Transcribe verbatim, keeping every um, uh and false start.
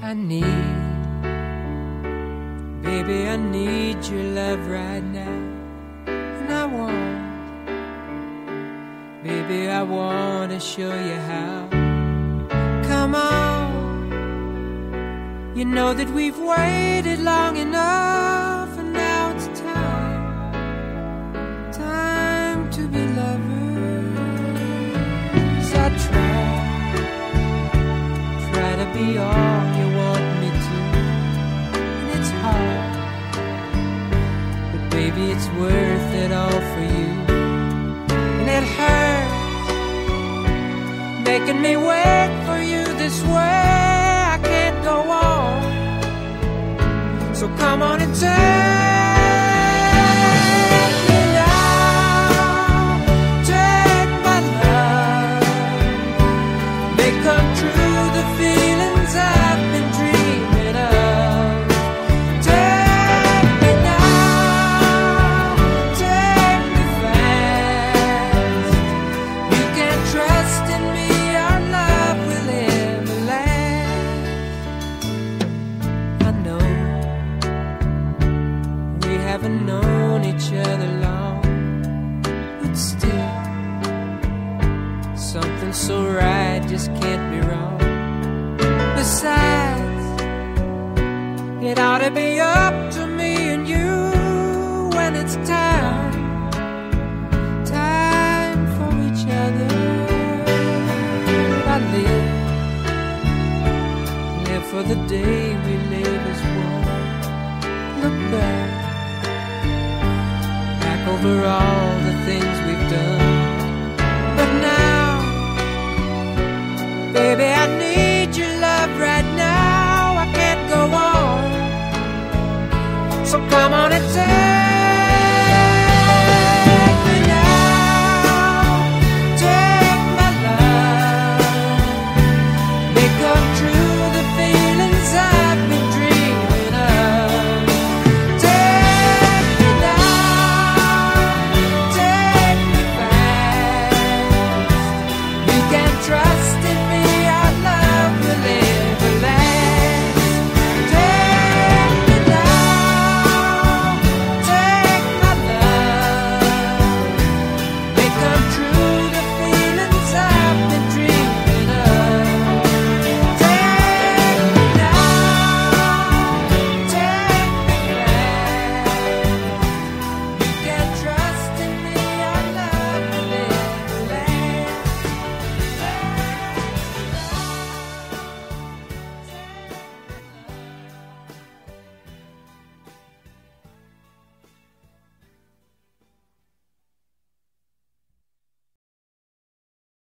I need, baby, I need your love right now. And I want, baby, I want to show you how. Come on, you know that we've waited long enough, and now it's time, time to be lovers. I try, try to be all you want me to, and it's hard, but baby, it's worth it all for you. And it hurts making me wait for you this way. I can't go on, so come on and take me now, take my love, make come true the feelings I've been dreaming of. Take me now, take me fast. You can trust in me, our love will ever last. I know we haven't known each other long, but still something so right just can't be wrong. Besides, it ought to be up to me and you when it's time, time for each other. I live, live for the day we live as one. Look back, back over all the things we've done. But now, baby, I need your love right now. I can't go on, so come on and take